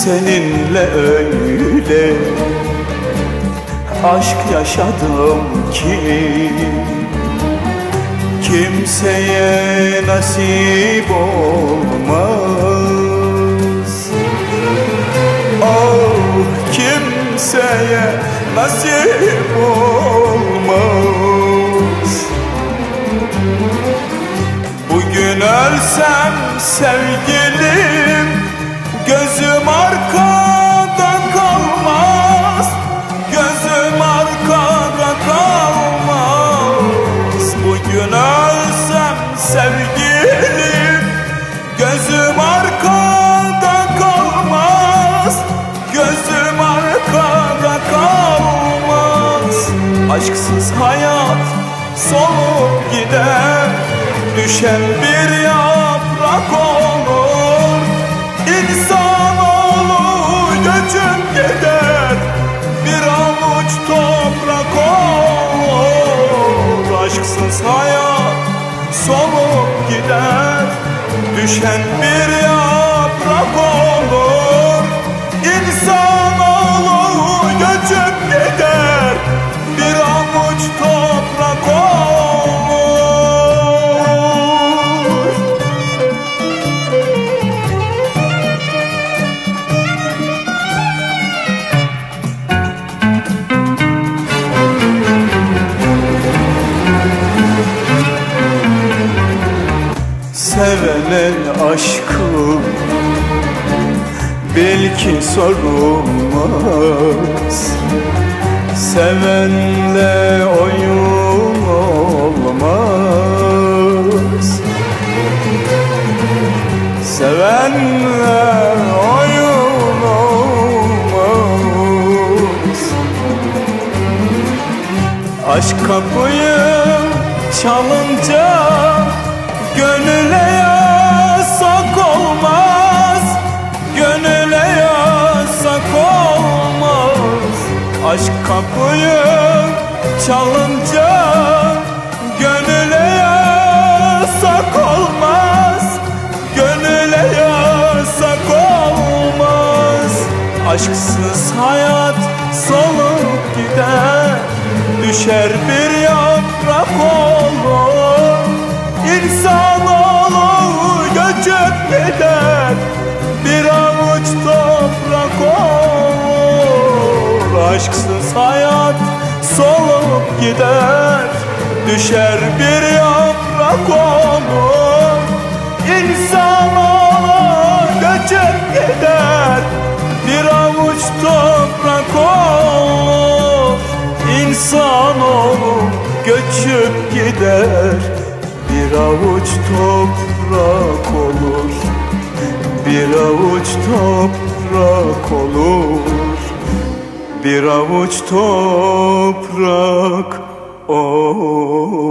seninle öyle aşk yaşadım ki kimseye nasip olmaz. Oh, kimseye nasip olmaz. Bugün ölsem sevgilim, gözüm arkada kalmaz. Gözüm arkada kalmaz. Bugün ölsem sevgilim, gözüm arkada kalmaz. Gözüm arkada kalmaz. Aşksız hayat solup gider, düşen bir yaprak olur. İnsanoğlu göçüp gider, bir avuç toprak olur. Aşksız hayat solup gider, düşen bir yaprak olur. İnsanoğlu göçüp gider, bir avuç toprak olur. Sevene aşkı belki sorulmaz. Sevenle oyun olmaz. Sevenle oyun olmaz. Aşk kapıyı çalınca gönüle yasak olmaz. Gönüle yasak olmaz. Aşk kapıyı çalınca gönüle yasak olmaz. Gönüle yasak olmaz. Aşksız hayat solup gider, düşer bir yaprak olur. İnsanoğlu göçüp gider, bir avuç toprak olur. Aşksız hayat solup gider, düşer bir yaprak olur. İnsanoğlu göçüp gider, bir avuç toprak olur. İnsanoğlu göçüp gider, bir avuç toprak olur. Bir avuç toprak olur. Bir avuç toprak olur.